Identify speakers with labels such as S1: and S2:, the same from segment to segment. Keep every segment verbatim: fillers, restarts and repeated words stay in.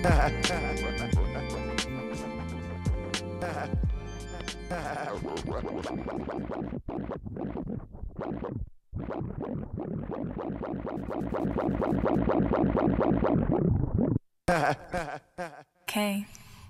S1: K.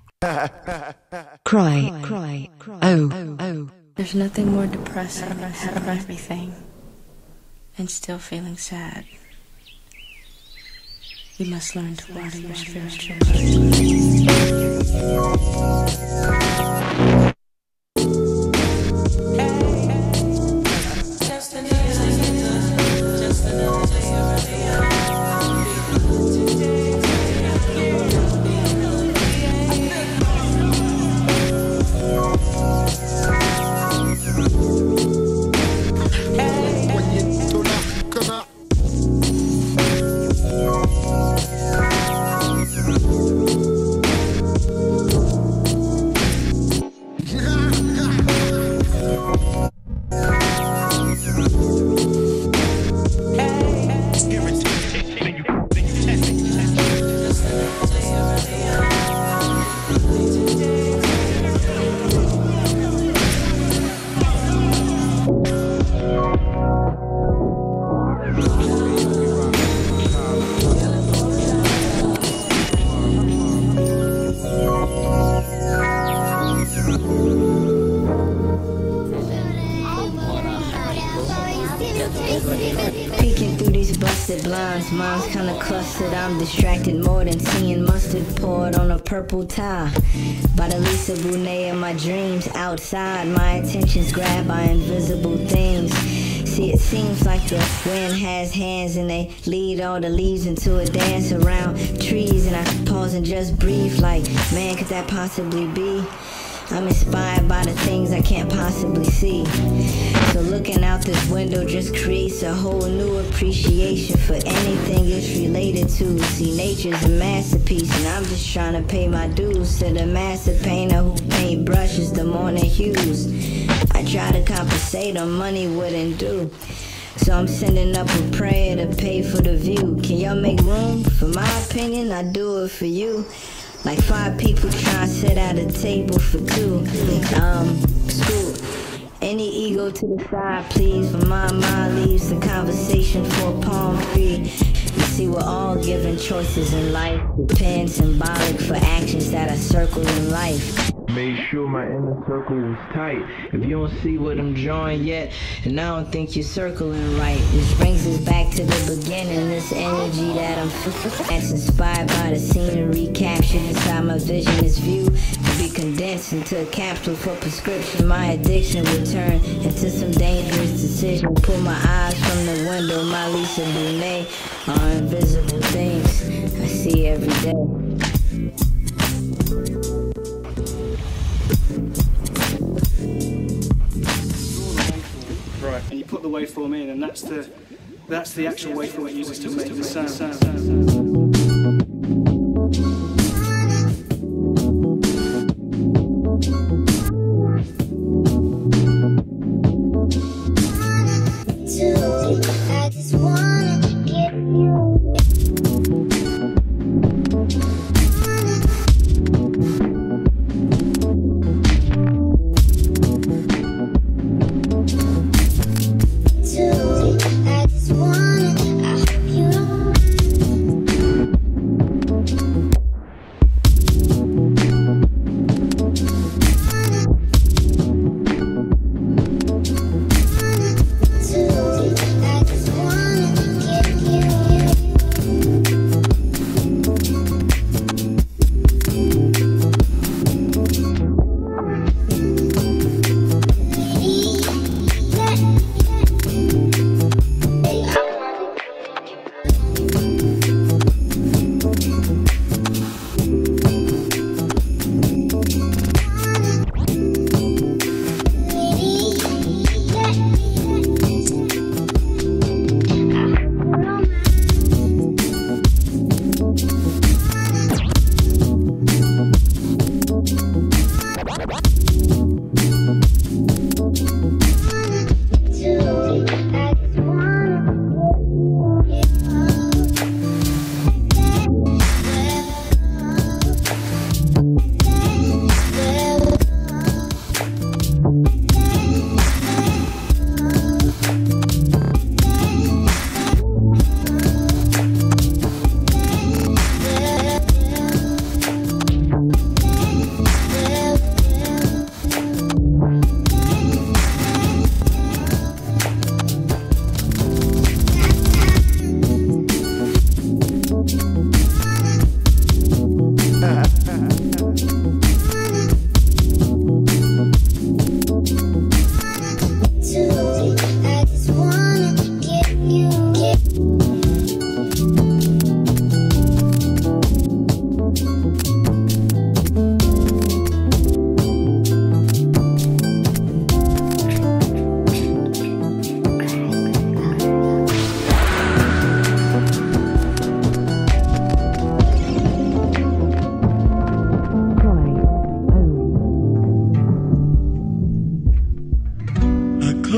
S2: Cry, cry, cry. Oh, oh, oh.
S1: There's nothing more depressing than having everything and still feeling sad. You must learn to water your spiritual
S3: Peeking through these busted blinds, mine's kinda clustered. I'm distracted more than seeing mustard poured on a purple tie by the Lisa Bonet of my dreams. Outside, my attention's grabbed by invisible things. See, it seems like the wind has hands and they lead all the leaves into a dance around trees. And I pause and just breathe like, man, could that possibly be? I'm inspired by the things I can't possibly see. So looking out this window just creates a whole new appreciation for anything it's related to. See, nature's a masterpiece and I'm just trying to pay my dues to the master painter who paint brushes the morning hues. I try to compensate on money wouldn't do. So I'm sending up a prayer to pay for the view. Can y'all make room? For my opinion, I do it for you. Like five people trying to sit at a table for two. Um, scoot. Any ego to the side, please. For my mind leaves the conversation for a palm tree. You see, we're all given choices in life. The pen symbolic for actions that are circled in life.
S4: Make sure my inner circle is tight. If you don't see what I'm drawing yet, and I don't think you're circling right.
S3: Which brings us back to the beginning. This energy that I'm that's inspired by the scenery captured inside my vision is viewed to be condensed into a capsule for prescription. My addiction will turn into some dangerous decision. Pull my eyes from the window. My Lisa Bonet are invisible things I see every day.
S5: Right, and you put the waveform in, and that's the that's the actual waveform it uses to make the sound.
S6: I just wanna get you. I just wanna, I hope you don't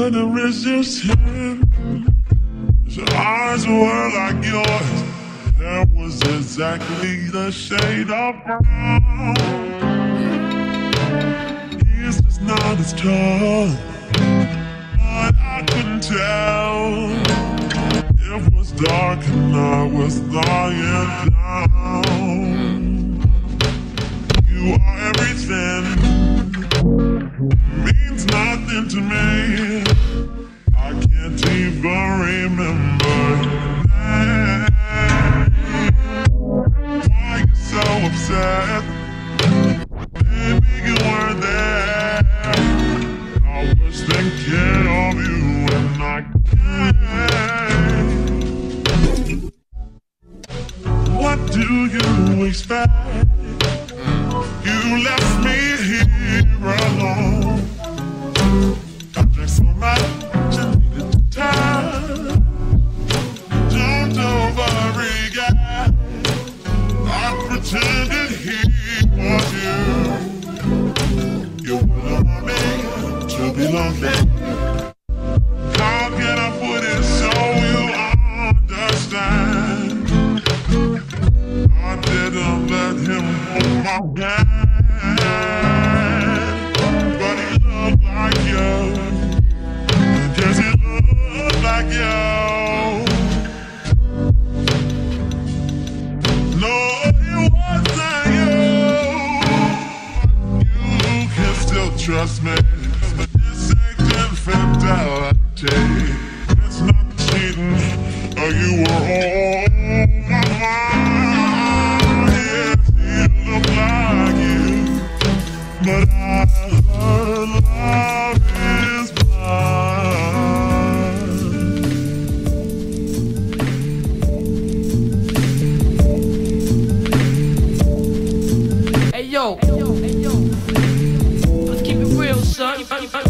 S7: couldn't resist him. His eyes were like yours. That was exactly the shade of brown. His is not as tall, but I couldn't tell. It was dark and I was lying down. You are everything, means nothing to me. I can't even remember your name. Why you so upset? Maybe you weren't there. I was thinking of you and I can't. What do you expect? You left me here alone. I drank so much I needed time. Don't overreact. I pretended he was you. You wouldn't want me to be lonely. How can I put it so you understand? I didn't let him hold my hand, but he looked like you. Yes, he looked like you. No, it wasn't you. You can still trust me. This ain't infidelity. It's not cheating. Oh, you were on my mind. Yes, you look like you, but I heard love is blind.
S8: Hey yo, hey yo, let's keep it real, son.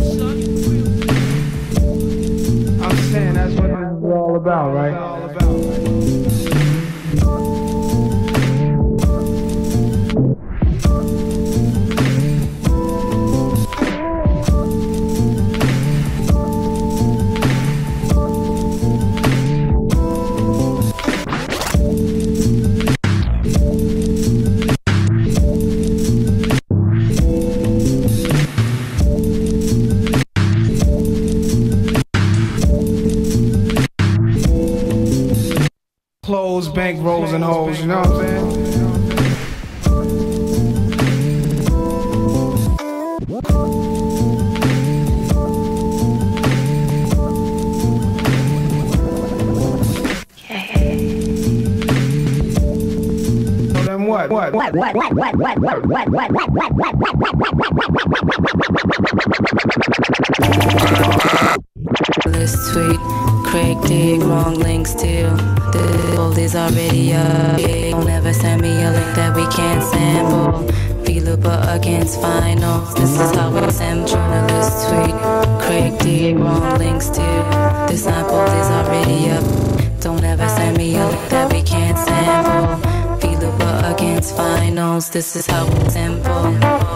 S5: I'm saying that's what it's all about, right? All about. Clothes, bank rolls, and hoes, you know what I'm saying? So then what? What? What? What? What? What? What? What? What? What?
S1: This tweet, Craig dig, wrong link still. The old is already up. Don't ever send me a link that we can't sample. Feel-Uber against finals. This is how we assemble. Journalist tweet, Craig dig, wrong link still. The sample is already up. Don't ever send me a link that we can't sample. Feel-Uber against finals. This is how we assemble.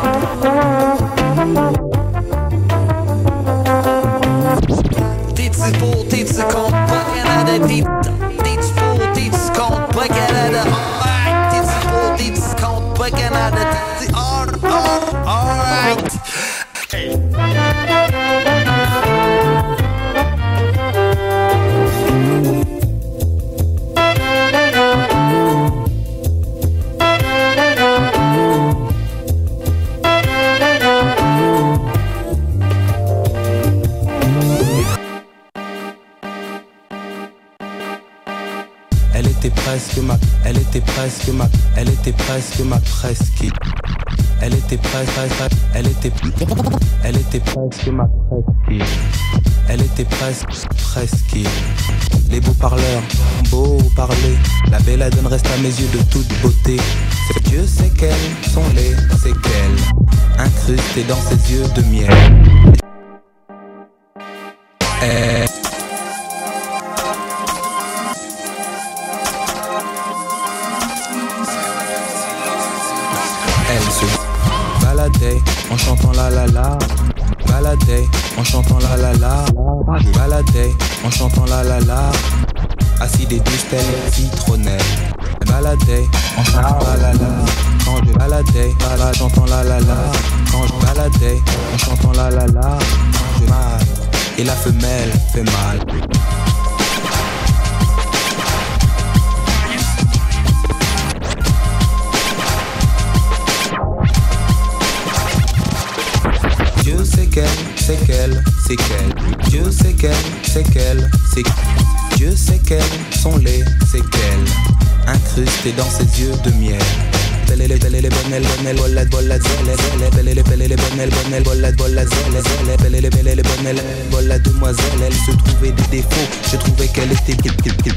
S9: På tidsekant, backen er det ditt. Ditt på tidsekant, backen er det alright. Ditt på tidsekant, backen er det ditt. Alright.
S10: Elle était presque ma, elle était presque ma, elle était presque ma presque. Elle était presque, elle était, elle était presque ma presque. Elle était presque, presque. Les beaux parleurs, beaux parler. La belladone reste à mes yeux de toute beauté. Dieu sait quelles sont les séquelles incrustées dans ses yeux de miel. Et elle se baladait en chantant la la la, baladait en chantant la la la. Je baladais en chantant la la la. Assis des douze stèles citronnelles. Je baladais en chantant la la la. Quand je baladais, en chantant la la la. Quand je baladais en chantant la la la. Quand je mal et la femelle fait mal. Dieu sait qu'elle, c'est qu'elle, c'est qu'elle. Dieu sait qu'elle, c'est qu'elle, c'est qu'elle. Dieu sait quelles sont les séquelles incrustées dans ses yeux de miel. Belle les belle les bonnelles bonnelles bolade bolade zelle zelle. Belle les belle les bonnelles bonnelles bolade bolade zelle zelle. Belle les belle les bonnelles bolade demoiselle. Elle se trouvait des défauts, je trouvais qu'elle était pile pile pile.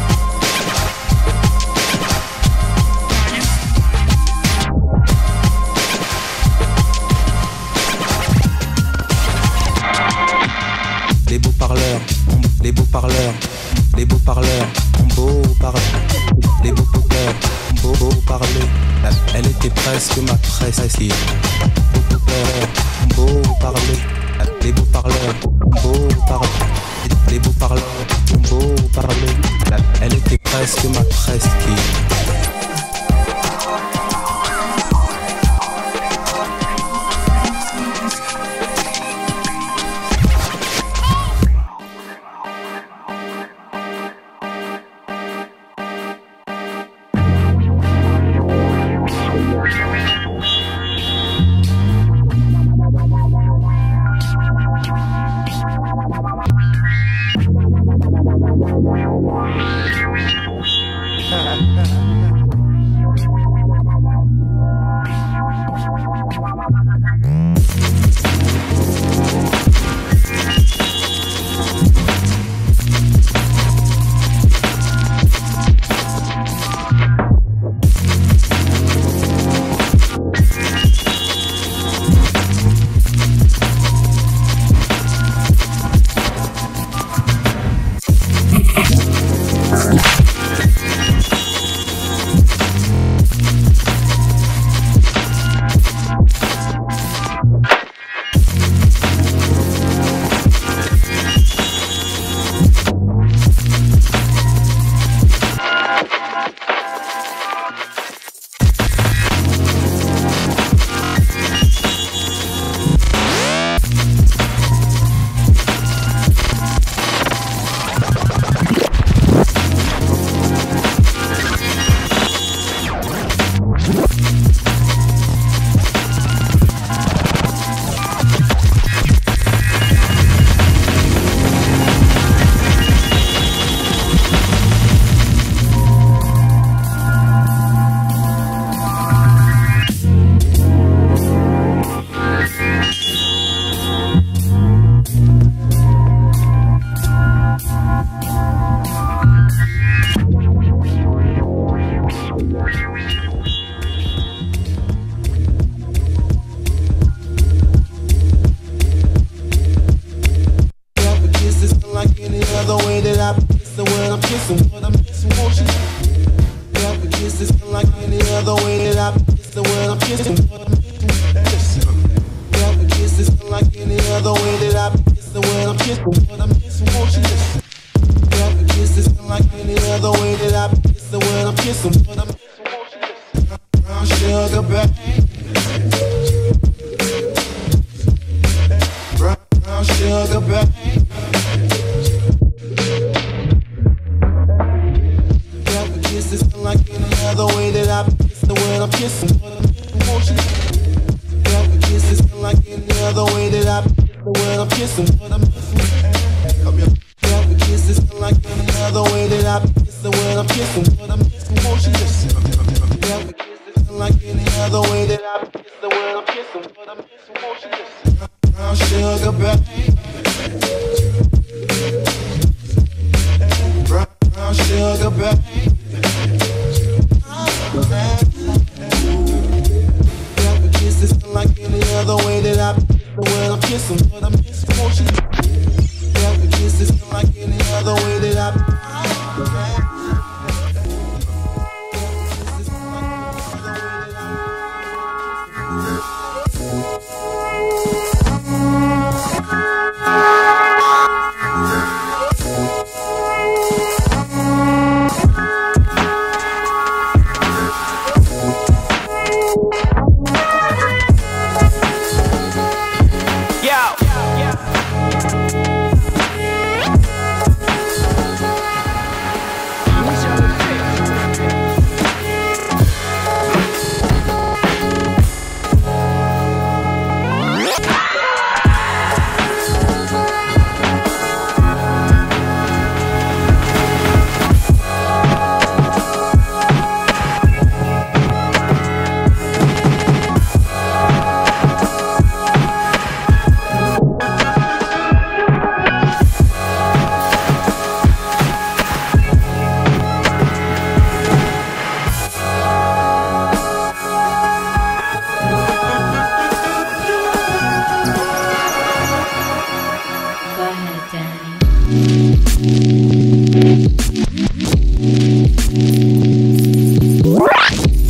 S10: Les beaux parleurs, les beaux parleurs, les beaux parleurs, ont beau parler. Les beaux poteurs, ont beau, beau parler. Elle était presque ma presse. Les beaux poteurs, ont beau parler. Les beaux parleurs, ont beau parler. Les beaux parleurs, ont beau parler. Elle était presque ma presse.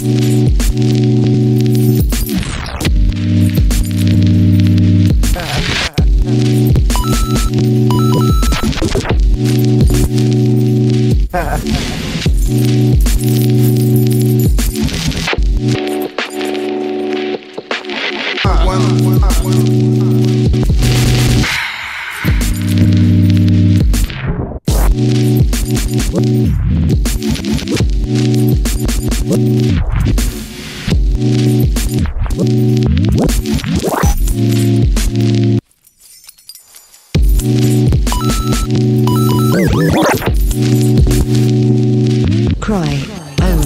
S2: Cry. Oh.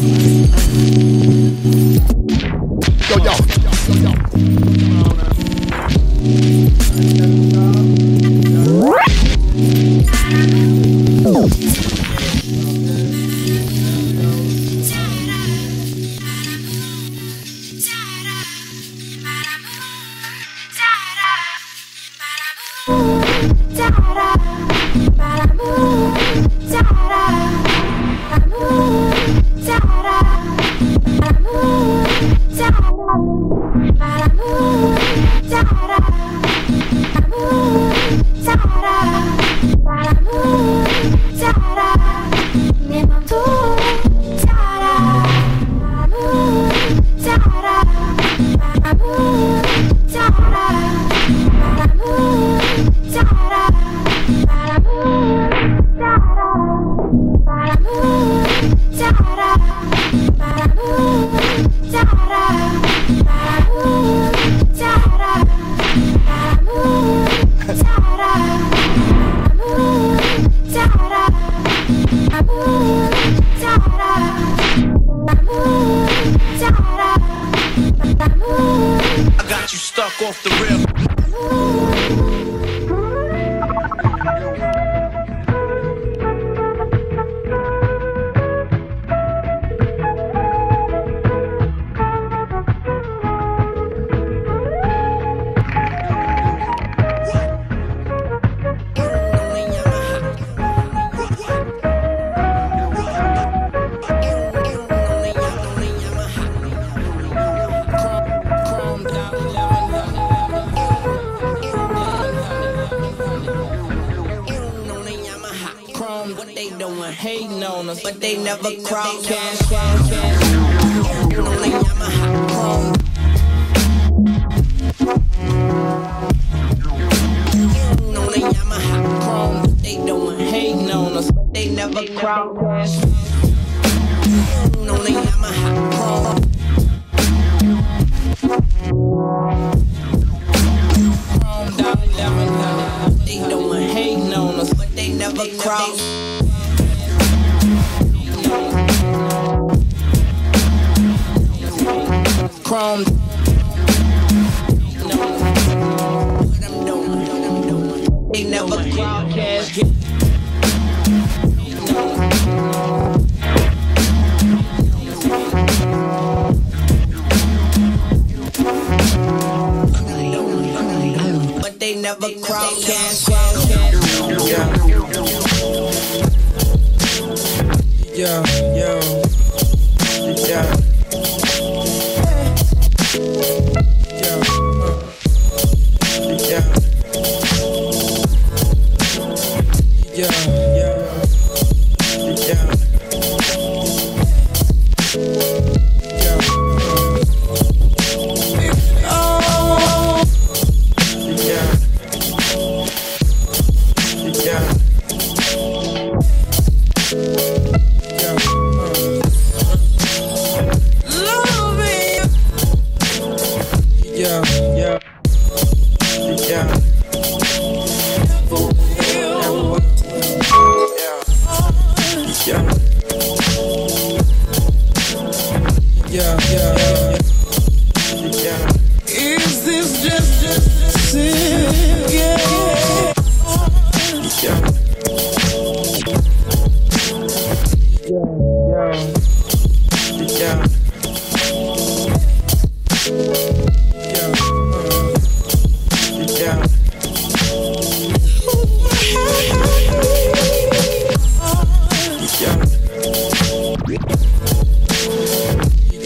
S11: Yo, yo.
S9: I got you stuck off the rip.
S12: What they doing, hating on us, but they never crowd cash, cash, cash. On the Yamaha Chrome. On the Yamaha Chrome. What they doing, hating on us, but they never crowd cash. On the Yamaha Chrome. Chrome down eleven. They doing, hating on us, but they never crowd. Chrome. What I'm doing, they never crowd cash. But they never crowd cash.
S13: Yo, yo, yeah.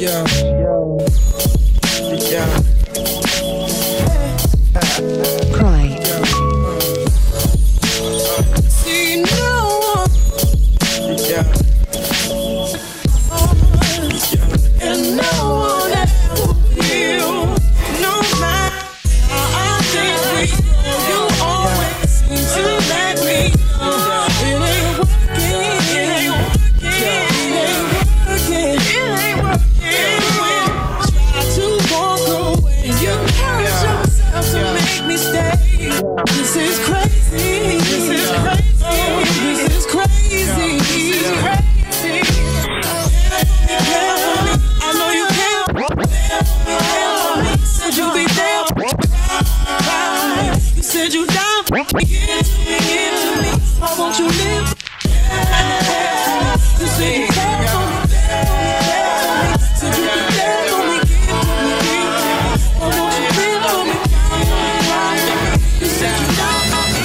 S13: Yo, yo, yo.
S2: Cry.
S8: See no one.
S13: Yeah.
S8: And no one ever will. No matter how I think we go, you always seem to let me know. It ain't working, it ain't working, it ain't working, it ain't working. Try to walk away, you hurt yourself to make me stay. This is crazy, this is crazy, this is crazy, this is crazy. I know you care for me. Said you be there. You said you down. Give to me, give to me. Why won't you live? You said you care for me. Said you be there for me. Give to me, give to me. Why won't you live for me? You said you down for me.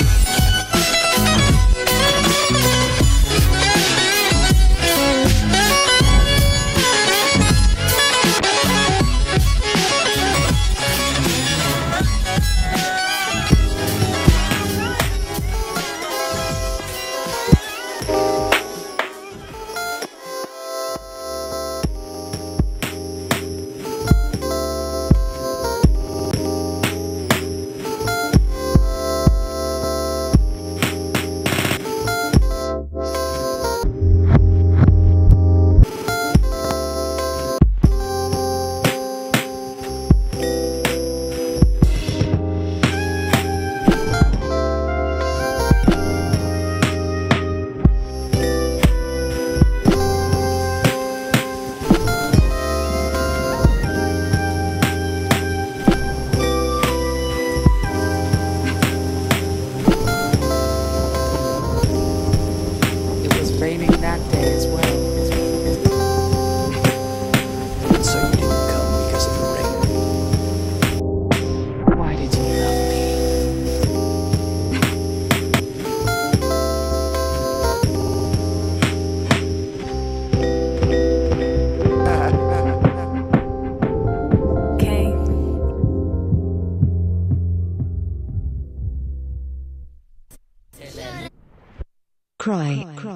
S2: Cry.